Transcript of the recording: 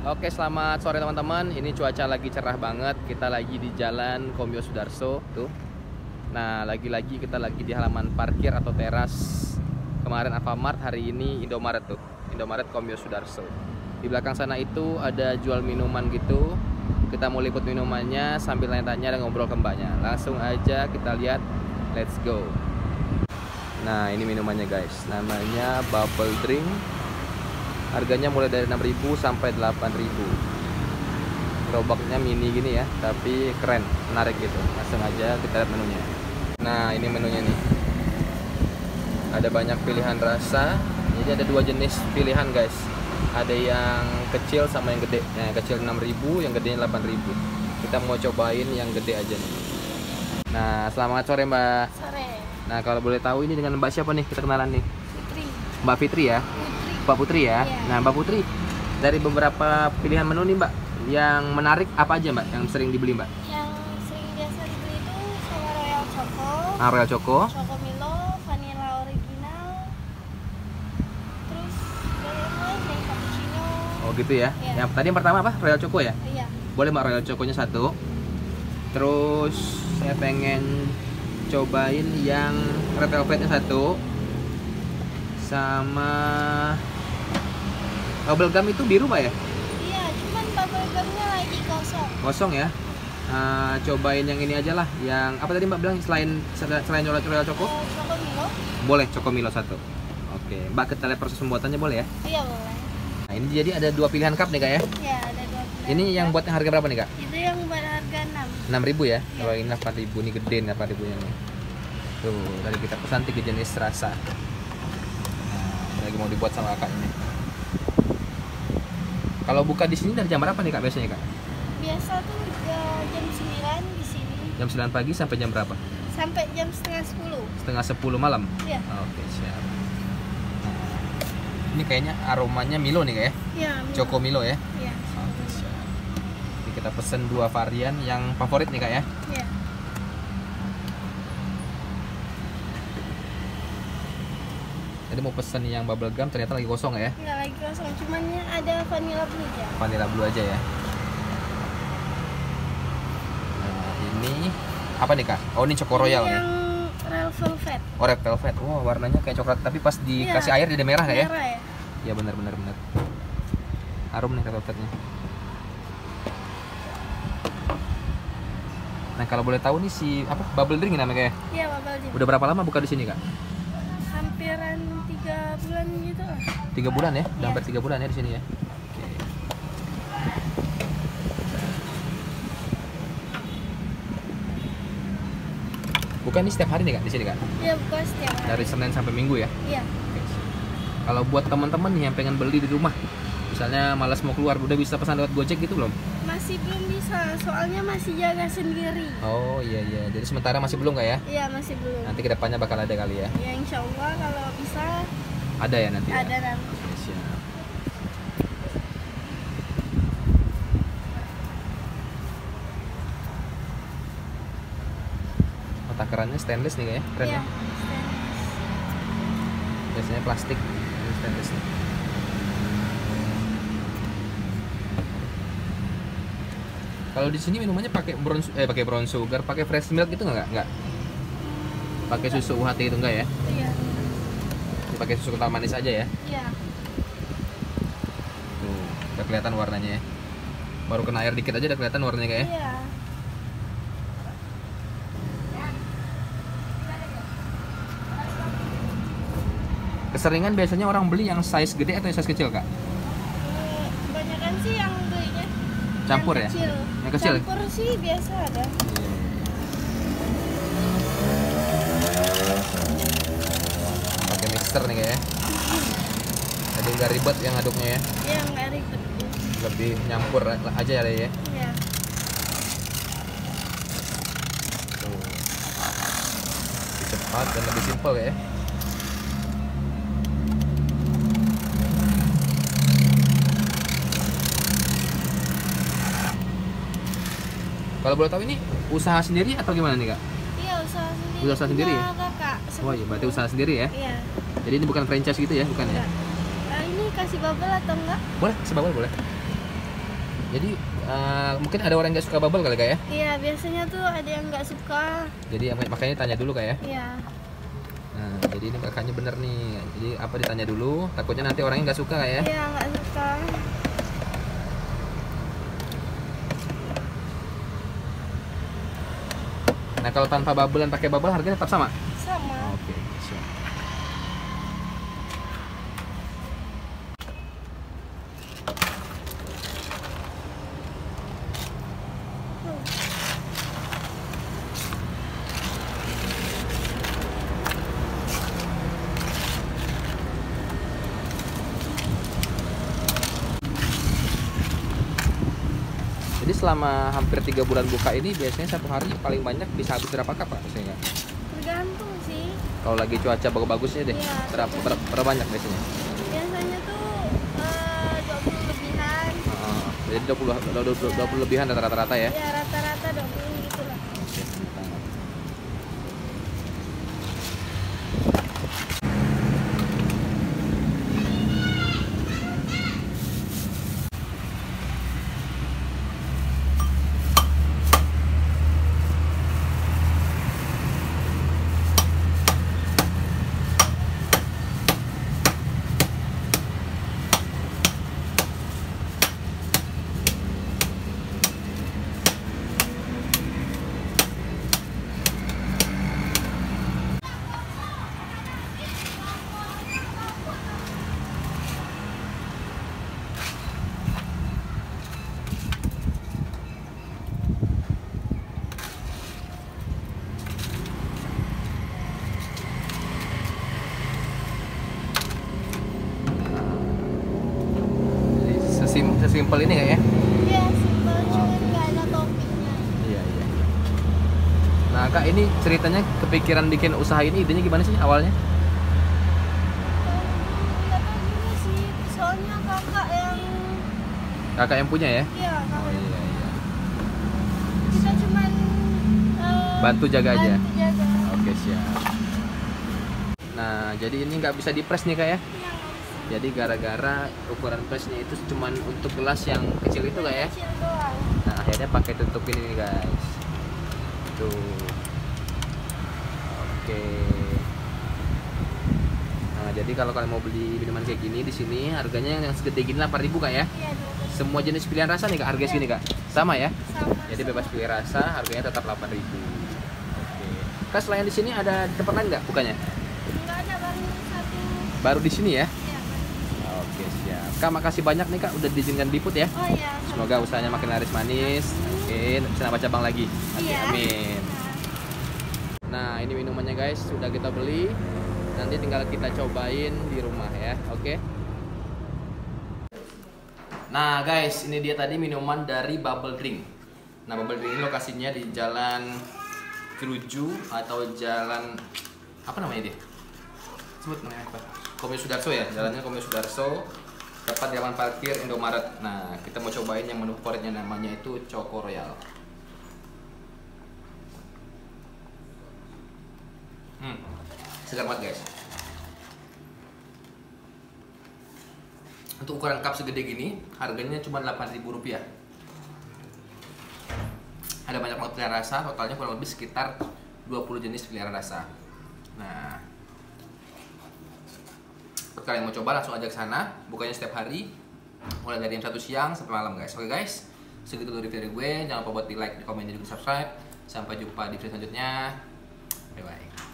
Oke, selamat sore teman-teman. Ini cuaca lagi cerah banget. Kita lagi di Jalan Komyo Sudarso tuh. Nah, lagi-lagi kita lagi di halaman parkir atau teras. Kemarin Alfamart, hari ini Indomaret tuh. Indomaret Komyo Sudarso. Di belakang sana itu ada jual minuman gitu. Kita mau liput minumannya sambil tanya-tanya dan ngobrol ke mbaknya. Langsung aja kita lihat. Let's go. Nah, ini minumannya guys. Namanya bubble drink. Harganya mulai dari 6.000 sampai 8.000. Gerobaknya mini gini ya, tapi keren, menarik gitu. Langsung aja kita lihat menunya. Nah, ini menunya nih. Ada banyak pilihan rasa. Jadi ada dua jenis pilihan guys. Ada yang kecil sama yang gede. Nah, yang kecil 6.000, yang gedenya 8.000. Kita mau cobain yang gede aja nih. Nah, selamat sore Mbak. Sore. Nah, kalau boleh tahu ini dengan Mbak siapa nih? Kita kenalan nih. Putri. Mbak Fitri ya. Mbak Putri ya. Iya. Nah, Mbak Putri, dari beberapa pilihan menu nih Mbak, yang menarik apa aja Mbak yang sering dibeli Mbak? Yang sering biasa dibeli itu sama Royal Choco, Royal Choco, Choco Milo, Vanilla Original, terus dari yang lain yang cappuccino. oh gitu ya. Iya. Yang tadi yang pertama apa? Royal Choco ya? Iya. Boleh Mbak, Royal Choconya satu. Terus saya pengen cobain yang red velvetnya satu. Sama bubble gum itu biru Mbak ya? Iya, cuman bubble gumnya lagi kosong. Kosong ya. Cobain yang ini aja lah. Yang apa tadi Mbak bilang selain Royal Choco? Choco Milo. Boleh Choco Milo satu. Oke, Mbak kita lihat proses pembuatannya boleh ya? Iya boleh. Nah, ini jadi ada dua pilihan cup nih Kak ya. Iya ada dua pilihan. Ini yang buat harga berapa nih Kak? Itu yang berharga 6. 6.000 ya. Iya. Kalau ini 8.000 nih gede nih 8.000 nya nih. Tuh, tadi kita pesan 3 jenis rasa. Nah, lagi mau dibuat sama Kakak ini. Kalau buka di sini dari jam berapa nih Kak biasanya Kak? Biasa tuh jam 9 di sini. Jam 9 pagi sampai jam berapa? Sampai jam setengah 10. Setengah 10 malam? Iya. Oke, siap. Nah, ini kayaknya aromanya Milo nih Kak ya? Iya. Choco Milo ya? Iya. Oke, siap. Jadi kita pesen 2 varian yang favorit nih Kak ya? Iya. Tadi mau pesen yang bubble gum ternyata lagi kosong ya? Nggak lagi kosong, cuman ada vanilla blue aja. Vanilla blue aja ya. Nah, ini apa nih Kak? Oh, ini Choco Royal nih. Yang Red Velvet. Oh, red velvet. Wow, warnanya kayak coklat tapi pas dikasih Iya. air jadi merah Kak ya? Merah ya? Iya benar. Harum nih red velvetnya. Nah, kalau boleh tahu nih si apa bubble drink namanya Kak ya? Iya, bubble gum. Udah berapa lama buka di sini Kak? Hampiran 3 bulan gitu lah. 3 bulan ya? Udah Iya. hampir 3 bulan ya di sini ya. Oke. Bukan ini setiap hari nih Kak di sini Kak? Iya, buka setiap hari. Dari Senin sampai Minggu ya? Iya. Oke. Kalau buat teman-teman nih yang pengen beli di rumah, misalnya malas mau keluar, udah bisa pesan lewat Gojek gitu belum? Masih belum bisa, soalnya masih jaga sendiri. Oh iya. Jadi sementara masih belum Kak ya? Iya, masih belum. Nanti kedepannya bakal ada kali ya? Ya, insya Allah kalau bisa Ada ya nanti? ada Ya? nanti. Oke, siap. Oh, takarannya stainless nih Kak ya? Keren Iya, ya? stainless. Biasanya plastik, ini stainless nih. Kalau di sini minumannya pakai brown sugar, pakai fresh milk gitu nggak? Pakai susu UHT itu enggak ya? Iya. Pakai susu kental manis aja ya? Iya. Tuh, udah kelihatan warnanya ya. Baru kena air dikit aja udah kelihatan warnanya Kak ya? Iya. Keseringan biasanya orang beli yang size gede atau yang size kecil Kak? Kebanyakan sih yang belinya Campur yang ya? kecil. Yang kecil? Campur sih biasa ada. Pakai mixer nih Kak ya? Jadi nggak ribet yang ngaduknya ya? Iya, nggak ribet. Lebih nyampur aja ya? Iya. Tuh. Lebih cepat dan lebih simpel ya? Kalau boleh tahu ini usaha sendiri atau gimana nih Kak? Iya, usaha sendiri. Usaha sendiri ya? Punya kakak. Oh iya, berarti usaha sendiri ya? Iya. Jadi ini bukan franchise gitu ya, bukan ya? Enggak. Ini kasih bubble atau enggak? Boleh, sebabel boleh. Jadi mungkin ada orang yang nggak suka bubble kali Kak ya? Iya, biasanya tuh ada yang nggak suka. Jadi makanya tanya dulu Kak ya? Iya. Nah, jadi ini kakaknya bener nih. Jadi apa ditanya dulu, takutnya nanti orangnya nggak suka Kak ya? Iya, nggak suka. Nah, kalau tanpa bubble dan pakai bubble harganya tetap sama? Sama. Oke, siap. Jadi selama hampir 3 bulan buka ini biasanya satu hari paling banyak bisa habis berapa cup Pak? Biasanya? Tergantung sih. Kalau lagi cuaca bagus-bagusnya deh, Iya, berapa banyak biasanya? Biasanya tuh 20 lebihan. Jadi 20 lebihan rata-rata ya? Ya rata-rata 20 gitu lah. Oke, mantap. Sesimpel ini nggak ya? Iya, simpel cuman nggak ada toppingnya. Iya. Nah Kak, ini ceritanya kepikiran bikin usaha ini, idenya gimana sih awalnya? Nggak tahu juga sih, soalnya Kakak yang punya ya? iya kakak. Oh iya. Kita cuman Bantu jaga aja. bantu jaga. Oke, siap. Nah, jadi ini nggak bisa di-press nih Kak ya? Iya, nggak bisa. Jadi gara-gara ukuran pressnya itu cuman untuk gelas yang kecil itu Kak ya? Kecil doang. Nah, akhirnya pakai tutup ini nih guys. Tuh. Oke. Nah, jadi kalau kalian mau beli minuman kayak gini di sini harganya yang segede gini 8.000 Kak ya? Iya, 12. Semua jenis pilihan rasa nih Kak, harga segini Kak. Sama ya? Sama. Jadi bebas pilih rasa, harganya tetap 8.000. Oke. Kak, selain di sini ada tempat lain nggak bukannya? Nggak ada, baru satu. Baru di sini ya? Iya, baru. Oke, siap. Kak, makasih banyak nih Kak udah diizinkan diliput ya. Oh iya. Semoga usahanya makin laris manis. Oke, bisa nambah cabang lagi. Oke, Iya. amin. Nah, ini minumannya guys, sudah kita beli. Nanti tinggal kita cobain di rumah ya. Oke. Nah, guys, ini dia tadi minuman dari Bubble Drink. Nah, Bubble Drink ini lokasinya di Jalan Keruju atau Jalan apa namanya dia? Sebut namanya apa? Komyo Sudarso ya, jalannya Komyo Sudarso. Tepat di halaman parkir Indomaret. Nah, kita mau cobain yang menu favoritnya, namanya itu Choco Royal. Segar banget guys. Untuk ukuran cup segede gini, harganya cuma Rp8.000. Ada banyak banget pilihan rasa, totalnya kurang lebih sekitar 20 jenis pilihan rasa. Nah, kalau kalian mau coba langsung aja ke sana, bukanya setiap hari, mulai dari jam 1 siang sampai malam guys. Oke guys, segitu dulu review dari gue. Jangan lupa buat di like, di komen, dan juga subscribe. Sampai jumpa di video selanjutnya. Bye bye.